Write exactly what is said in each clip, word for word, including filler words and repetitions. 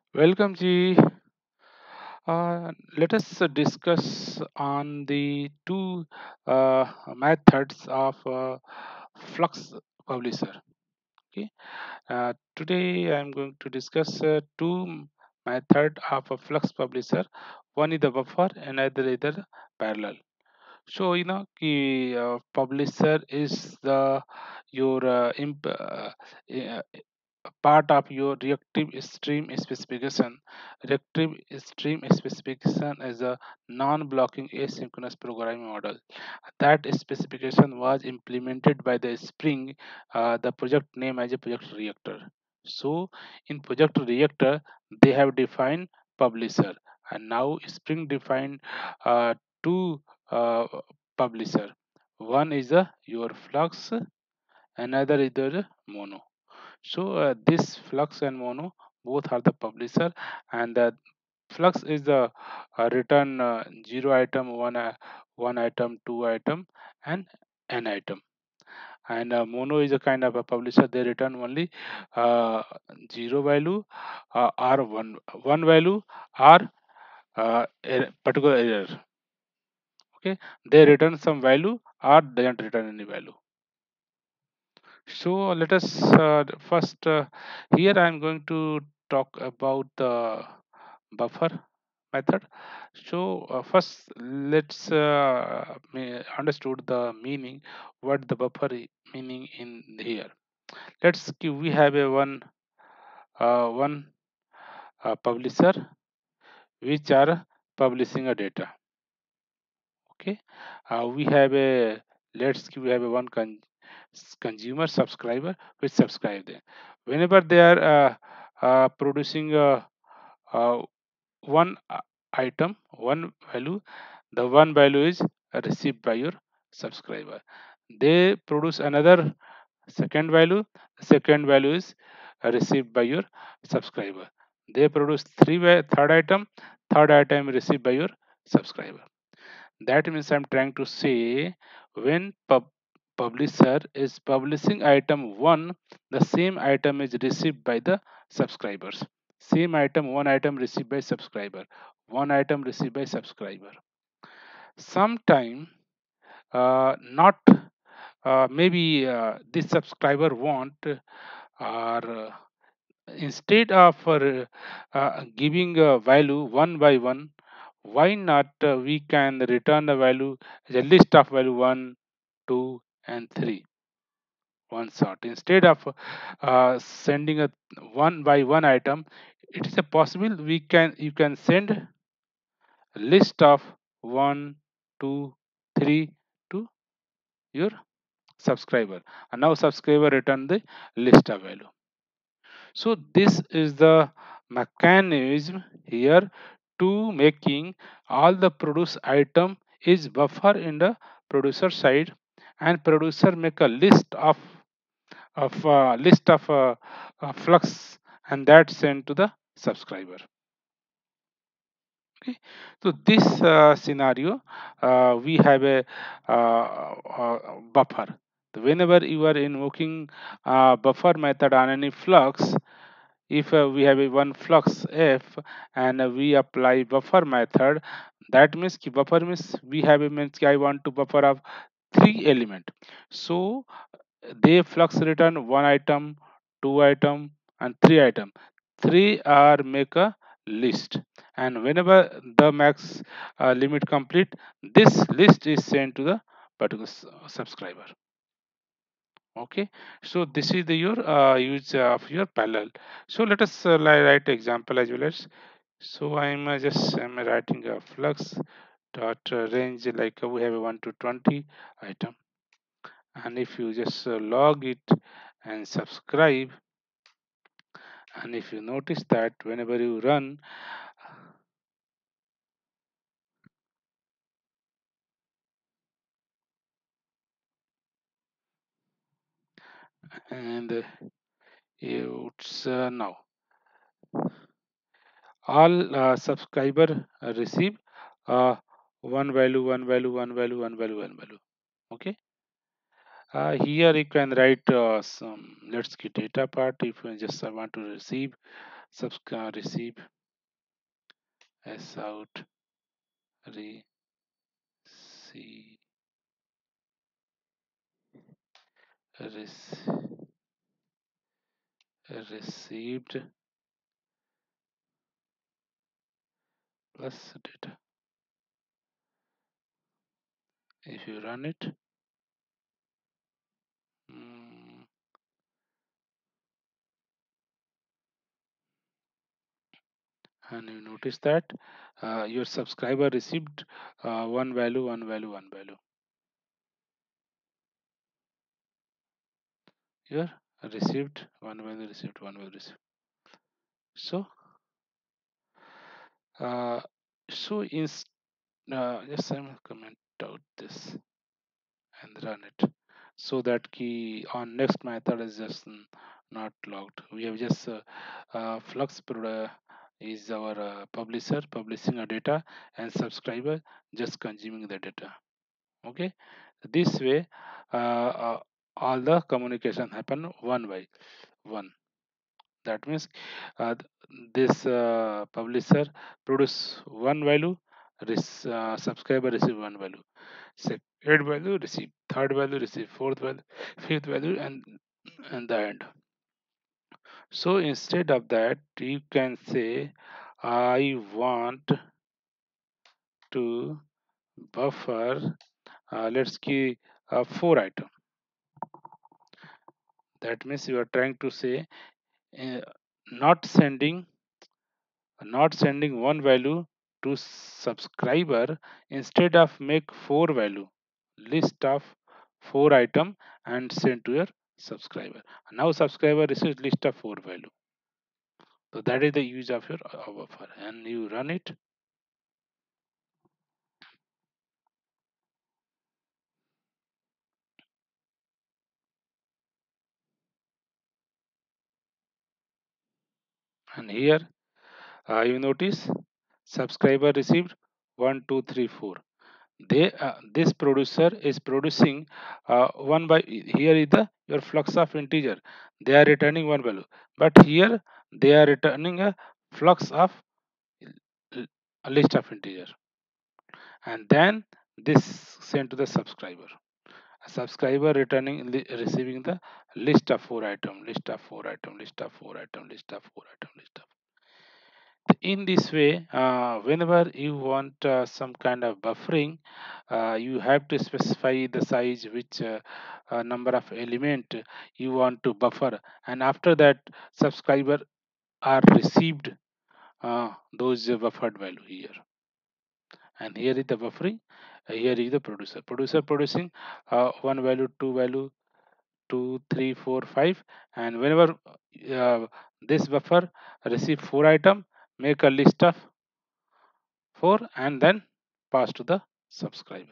Welcome, Ji. Uh, let us uh, discuss on the two uh, methods of uh, Flux Publisher. Okay. Uh, today, I am going to discuss uh, two method of a Flux Publisher. One is the buffer, another is the parallel. So you know, ki, uh, publisher is the your uh, imp, uh, uh, part of your reactive stream specification. Reactive stream specification is a non-blocking asynchronous programming model. That specification was implemented by the Spring, uh, the project name as a project reactor. So in project reactor, they have defined publisher, and now Spring defined uh, two uh, publisher. One is a your flux, another is the mono. So uh, this flux and mono both are the publisher, and the flux is the uh, return uh, zero item, one uh, one item, two item, and n item. And uh, mono is a kind of a publisher. They return only uh, zero value uh, or one one value or uh, a particular error. Okay, they return some value or they don't return any value. So let us uh, first uh, here I am going to talk about the buffer method. So uh, first let's uh, me- understood the meaning what the buffer i- meaning in here. Let's give we have a one uh, one uh, publisher which are publishing a data. Okay, uh, we have a let's give we have a one con- s- consumer subscriber which subscribe them. Whenever they are uh, uh, producing uh, uh, one uh, item, one value, the one value is received by your subscriber. They produce another second value, second value is received by your subscriber. They produce three va- third item, third item received by your subscriber. That means I'm trying to say when pub- publisher is publishing item one, the same item is received by the subscribers. Same item, one item received by subscriber, one item received by subscriber. Sometime uh, not uh, maybe uh, this subscriber want uh, or uh, instead of uh, uh, giving a value one by one, why not uh, we can return the value as a list of value one, two, and three, one shot. Instead of uh, sending a one by one item, it is a possible we can you can send a list of one, two, three to your subscriber, and now subscriber return the list of value. So this is the mechanism here to making all the produce item is buffer in the producer side, and producer make a list of of uh, list of uh, uh, flux, and that sent to the subscriber. Okay, so this uh, scenario uh, we have a uh, uh, buffer. Whenever you are invoking uh, buffer method on any flux, if uh, we have a one flux f and uh, we apply buffer method, that means ki buffer means we have a means ki I want to buffer of three element. So they flux return one item, two item, and three item. Three are make a list, and whenever the max uh, limit complete, this list is sent to the particular s- subscriber. Okay, so this is the your uh, use of your parallel. So let us uh, li- write example as well as. So I'm uh, just I'm writing a flux dot uh, range like uh, we have a one to twenty item, and if you just uh, log it and subscribe, and if you notice that whenever you run and uh, it's uh, now all uh, subscriber uh, receive uh, one value, one value, one value, one value, one value. Okay, Uh, here you can write uh, some, let's get data part. If you just uh, want to receive, subscribe, receive, s out, receive, rec- received plus data. If you run it, mm, and you notice that uh, your subscriber received uh, one value, one value, one value. Here received one value, received one value, received. So, uh, so in uh, yes, I'm comment out this and run it, so that key on next method is just n- not logged. We have just uh, uh, Flux pro- is our uh, publisher publishing a data, and subscriber just consuming the data. Okay, this way uh, uh, all the communication happen one by one. That means uh, th- this uh, publisher produce one value, res- uh, subscriber receive one value, second value receive, third value receive, fourth value, fifth value, and and the end. So instead of that, you can say, I want to buffer. Uh, let's key uh, four item. That means you are trying to say uh, not sending not sending one value to subscriber, instead of make four value list of four item and send to your subscriber. Now subscriber receives list of four value. So that is the use of your uh, buffer, and you run it, and here uh, you notice subscriber received one two three four. They uh, this producer is producing uh, one by, here is the your flux of integer, they are returning one value, but here they are returning a flux of l- a list of integer, and then this sent to the subscriber, a subscriber returning li- receiving the list of four item, list of four item, list of four item, list of four item, list of. In this way, uh, whenever you want uh, some kind of buffering, uh, you have to specify the size, which uh, uh, number of element you want to buffer, and after that subscriber are received uh, those uh, buffered value here, and here is the buffering, uh, here is the producer producer producing uh, one value, two value, two, three, four, five, and whenever uh, this buffer receive four item, make a list of four and then pass to the subscriber.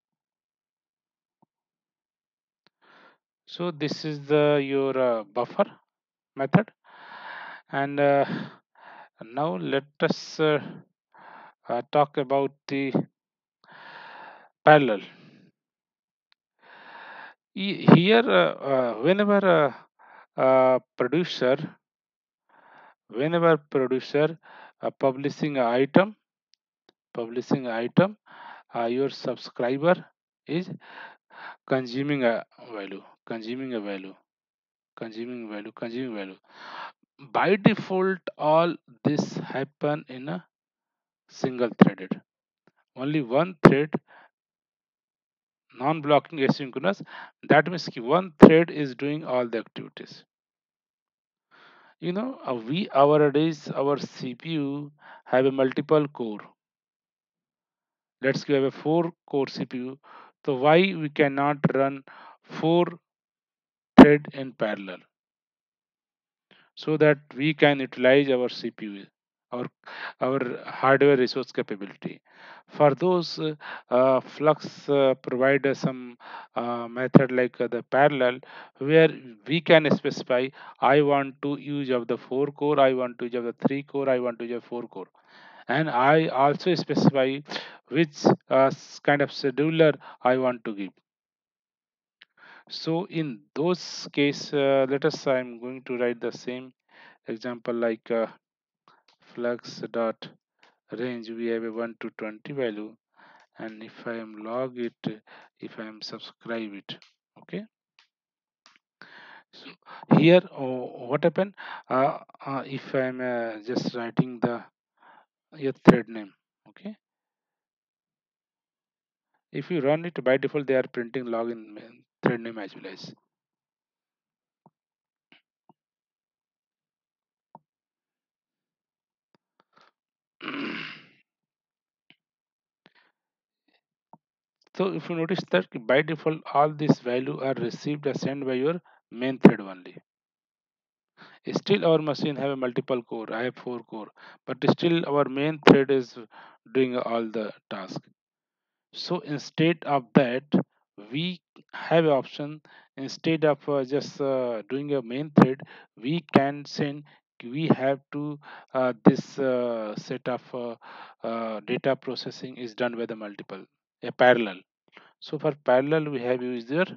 So this is the your uh, buffer method, and uh, now let us uh, uh, talk about the parallel. E- here uh, uh, whenever uh, uh, producer whenever producer uh, publishing a item publishing a item, uh, your subscriber is consuming a value consuming a value consuming value consuming value. By default all this happen in a single threaded, only one thread, non-blocking asynchronous. That means ki one thread is doing all the activities. You know, uh, we nowadays our CPU have a multiple core. Let's give a four core CPU. So why we cannot run four thread in parallel, so that we can utilize our C P U, our our hardware resource capability. For those, uh, uh, Flux uh, provide us some uh, method like uh, the parallel, where we can specify, I want to use of the four core, I want to use of the three core, I want to use of four core, and I also specify which uh, s- kind of scheduler I want to give. So in those case, uh, let us I'm going to write the same example like uh, flux dot range. We have a one to twenty value, and if I am log it, if I am subscribe it, okay. So here, oh, what happened? Uh, uh, if I am uh, just writing the your thread name, okay. If you run it by default, they are printing login ma- thread name as well as. So if you notice that by default all these value are received and sent by your main thread only. Still our machine have a multiple core. I have four core, but still our main thread is doing all the task. So instead of that, we have an option. Instead of uh, just uh, doing a main thread, we can send. We have to uh, this uh, set of uh, uh, data processing is done by the multiple a parallel. So for parallel, we have used there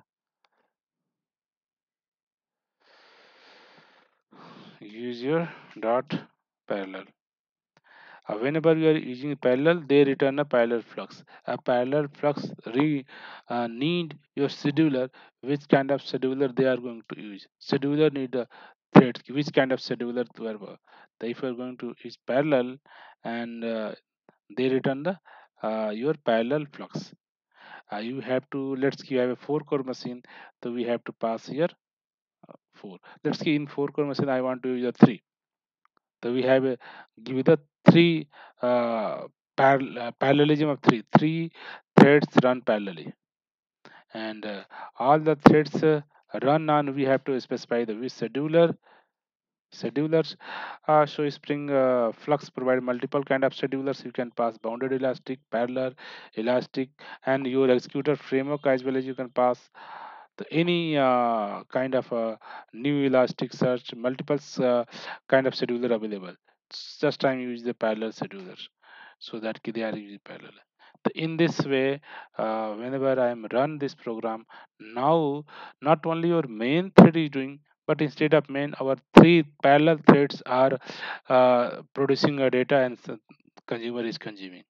user dot parallel. Uh, whenever you are using parallel, they return a parallel flux. A parallel flux re uh, need your scheduler, which kind of scheduler they are going to use. Scheduler need a thread, which kind of scheduler to have. uh, If you are going to use parallel, and uh, they return the uh, your parallel flux. Uh, you have to let's say you have a four core machine, so we have to pass here four. Let's say in four core machine I want to use a three. So we have a, give the three uh, parallel, uh, parallelism of three. Three threads run parallelly, and uh, all the threads uh, run on. We have to specify the which scheduler. Schedulers uh, so Spring uh, Flux provide multiple kind of schedulers. You can pass bounded elastic, parallel, elastic, and your executor framework as well as you can pass the, any uh, kind of uh, new elastic search, multiple uh, kind of scheduler available. It's just time use the parallel schedulers so that ki they are using parallel. So in this way, uh, whenever I am run this program, now not only your main thread is doing, but instead of main, our three parallel threads are uh, producing a data and s- consumer is consuming.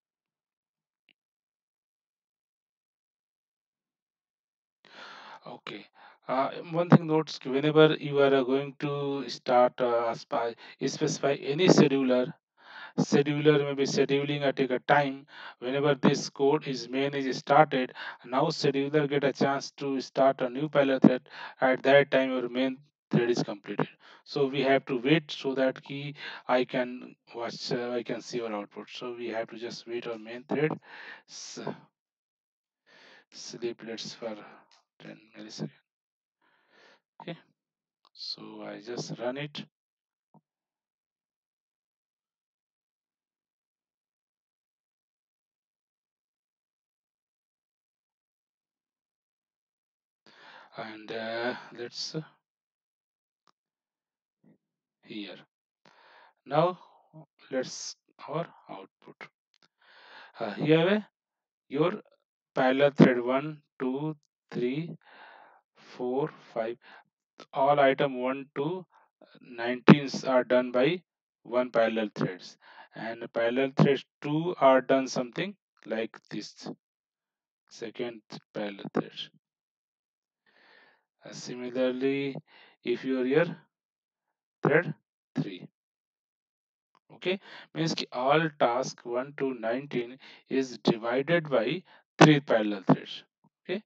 Okay. Uh, one thing notes whenever you are uh, going to start uh, spy, specify any scheduler, scheduler may be scheduling at take a time whenever this code is main is started. Now scheduler get a chance to start a new parallel thread. At that time your main thread is completed, so we have to wait so that key I can watch uh, I can see our output. So we have to just wait our main thread S- sleep let's for ten milliseconds. Okay, so I just run it, and uh, let's uh, here now let's our output. Uh, here uh, your parallel thread one, two, three, four, five. All item one to nineteen are done by one parallel threads, and parallel threads two are done something like this second parallel thread. Uh, similarly, if you are here thread three, okay, means ki all task one to nineteen is divided by three parallel threads. Okay,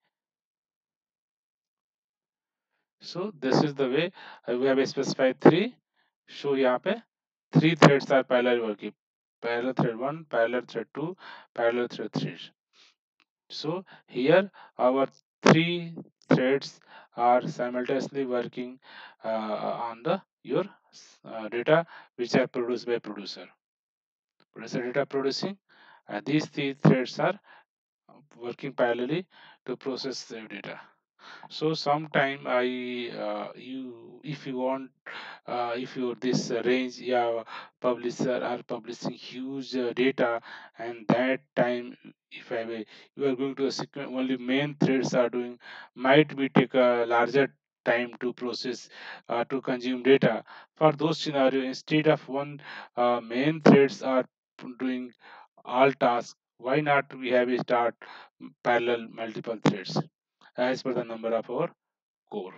so this is the way uh, we have specified three. So यहाँ पे three threads are parallel working. Parallel thread one, parallel thread two, parallel thread three. So here our three threads are simultaneously working uh, on the your uh, data which are produced by producer. Producer data producing. Uh, these three threads are working parallelly to process the data. So sometime I uh, you if you want uh, if you this uh, range, yeah, publisher are publishing huge uh, data, and that time if I will- you are going to a sequence only main threads are doing, might be take a larger time to process uh, to consume data. For those scenario, instead of one uh, main threads are doing all tasks, why not we have a start parallel multiple threads as per the number of our core.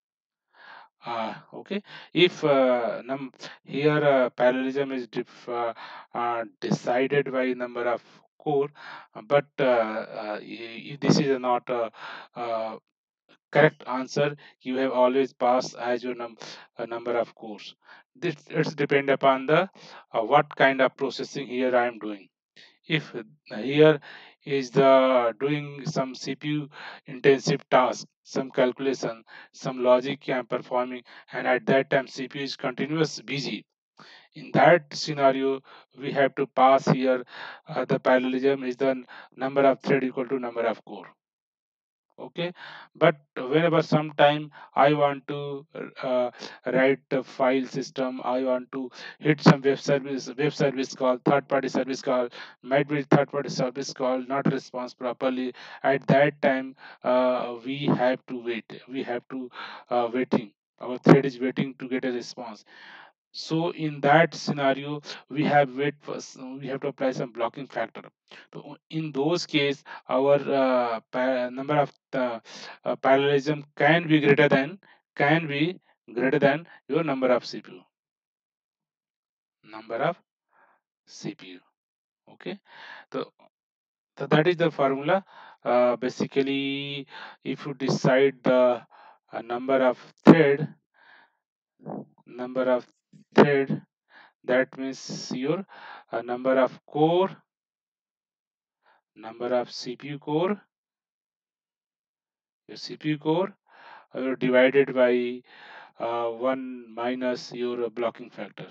Ah, okay. If uh, num here uh, parallelism is dif uh, uh, decided by number of core, uh, but uh, uh, y- y- this is not a, uh correct answer. You have always passed as your num uh, number of cores. This it's depend upon the uh, what kind of processing here I am doing. If here is the doing some C P U intensive task, some calculation, some logic I am performing, and at that time C P U is continuous busy. In that scenario, we have to pass here uh, the parallelism is the number of thread equal to number of core. Okay, but whenever sometime I want to uh, write a file system, I want to hit some web service web service call, third party service call, might be third party service call not response properly. At that time uh, we have to wait, we have to uh, waiting, our thread is waiting to get a response. So in that scenario, we have wait for s- we have to apply some blocking factor. So in those case, our uh, pa- number of the uh, parallelism can be greater than can be greater than your number of C P U, number of C P U. Okay, so, so that is the formula. Uh, basically, if you decide the uh, number of thread, number of thread, that means your uh, number of core, number of C P U core, your C P U core uh, divided by uh, one minus your blocking factor.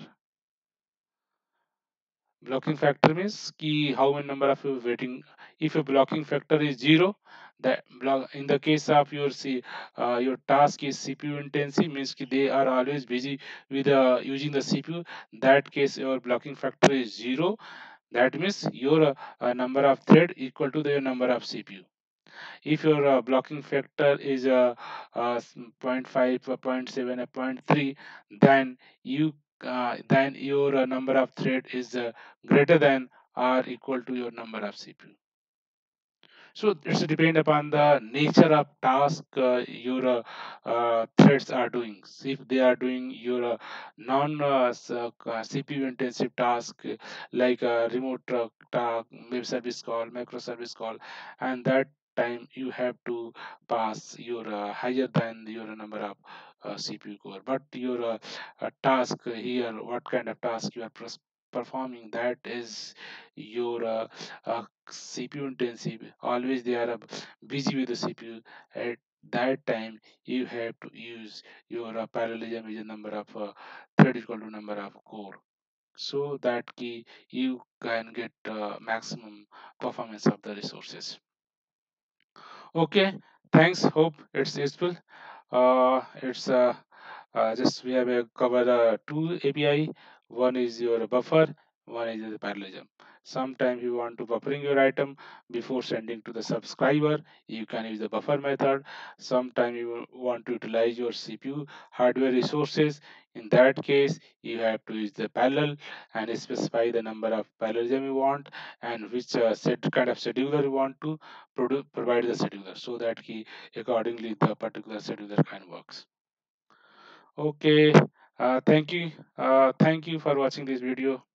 Blocking factor means key how many number of you waiting. If your blocking factor is zero, that block in the case of your C, uh, your task is C P U intensive, means ki they are always busy with uh, using the C P U. That case your blocking factor is zero. That means your uh, uh, number of thread equal to the number of C P U. If your uh, blocking factor is uh, uh, s- zero point five, uh, zero point seven, or zero point three, then you uh, then your uh, number of thread is uh, greater than or equal to your number of C P U. So it's depend upon the nature of task uh, your uh, uh, threads are doing. So if they are doing your uh, non uh, s- uh, uh, C P U intensive task uh, like uh, remote uh, ta- web service call, microservice call, and that time you have to pass your uh, higher than your number of uh, C P U core. But your uh, uh, task here, what kind of task you are pers- performing, that is your uh, uh, C P U intensive. Always they are uh, busy with the C P U. At that time, you have to use your uh, parallelism is a number of uh, thread equal to number of core. So that key you can get uh, maximum performance of the resources. Okay, thanks. Hope it's useful. Uh, it's uh, uh, just we have uh, covered uh, two A P I. One is your buffer, one is the parallelism. Sometimes you want to buffering your item before sending to the subscriber, you can use the buffer method. Sometimes you want to utilize your C P U hardware resources. In that case, you have to use the parallel and specify the number of parallelism you want and which uh, set kind of scheduler you want to produ- provide the scheduler so that he accordingly the particular scheduler can works. Okay, uh, thank you. Uh, thank you for watching this video.